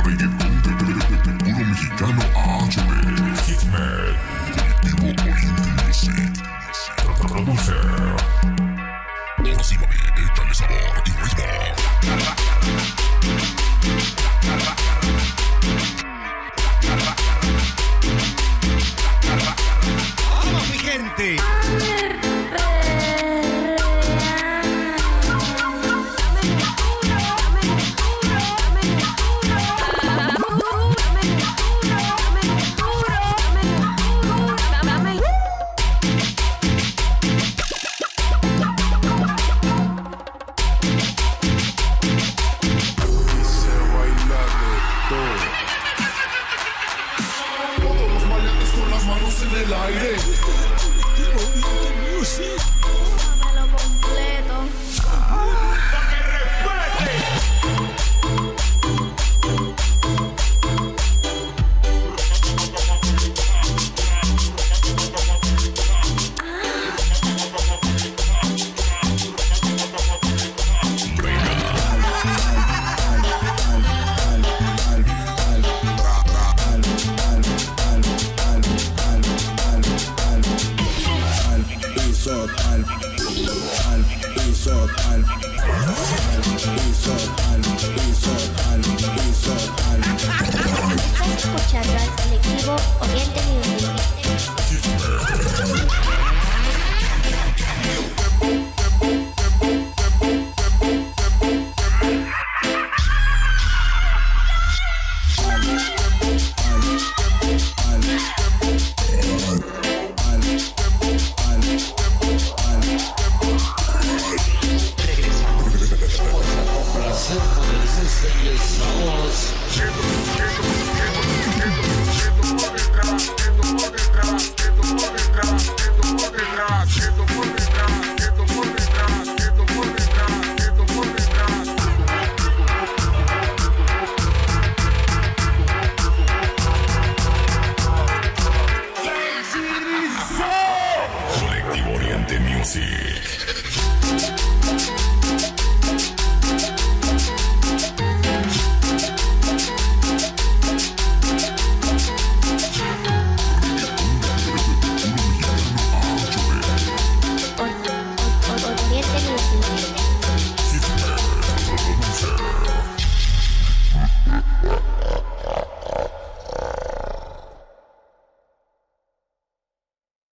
reggaetón de puro mexicano HD. Hitman, Colectivo Oriente Music. Producer. Ahora sí, mami, échale sabor y ritmo. ¡Vamos, mi gente! En el aire. Dámelo completo. Escuchando al colectivo Oriente Music. Placer con el System de Sounds.